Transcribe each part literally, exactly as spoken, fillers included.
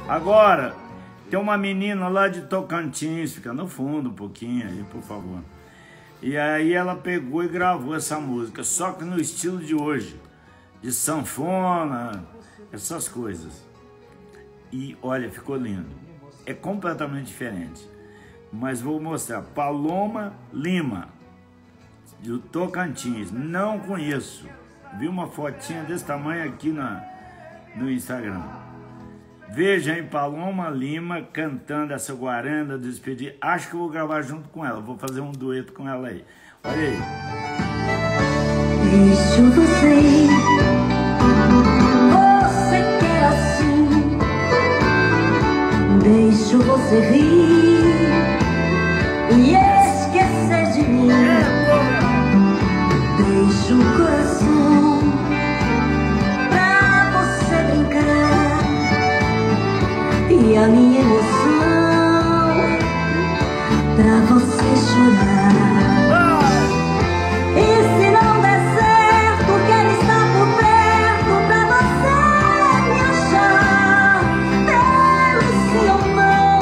Agora, tem uma menina lá de Tocantins, fica no fundo um pouquinho aí, por favor. E aí ela pegou e gravou essa música, só que no estilo de hoje, de sanfona, essas coisas. E olha, ficou lindo. É completamente diferente. Mas vou mostrar. Paloma Lima, do Tocantins. Não conheço. Vi uma fotinha desse tamanho aqui na, no Instagram. Veja aí Paloma Lima cantando essa guaranda do Expedito. Acho que eu vou gravar junto com ela. Vou fazer um dueto com ela aí. Olha aí. Deixo você ir. Você quer assim. Deixo você rir e esquecer de mim. Deixo o coração pra você brincar e a minha emoção pra você chorar. E se não der certo, quero estar por perto pra você me achar. Pelo sim ou não,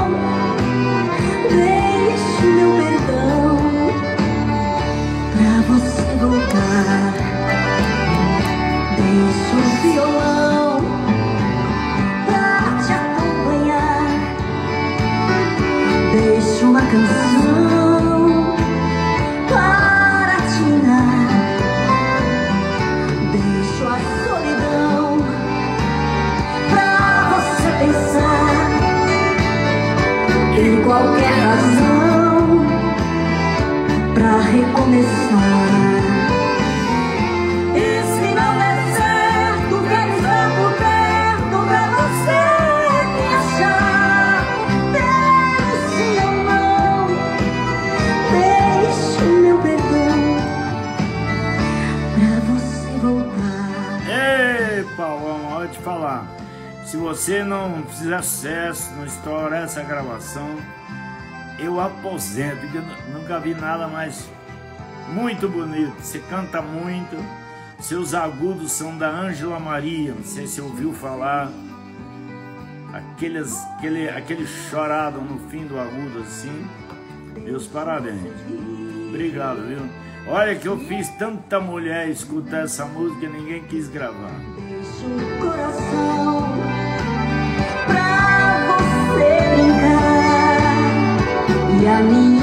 deixe meu perdão pra você voltar. Deixo o violão pra te acompanhar. Deixo uma canção para te dar. Deixo a solidão pra você pensar em qualquer razão pra recomeçar. E se não der certo, quero estar por perto pra você me achar. Pelo sim ou não, deixe meu perdão pra você voltar. Ei, Paloma, olha te falar. Se você não fizer sucesso, não estourar essa gravação, eu aposento, porque eu nunca vi nada mais muito bonito. Você canta muito, seus agudos são da Ângela Maria, não sei se você ouviu falar. Aqueles, aquele, aquele chorado no fim do agudo assim. Meus parabéns. Obrigado, viu? Olha que eu fiz tanta mulher escutar essa música e ninguém quis gravar. Deixo o coração pra você brincar e a minha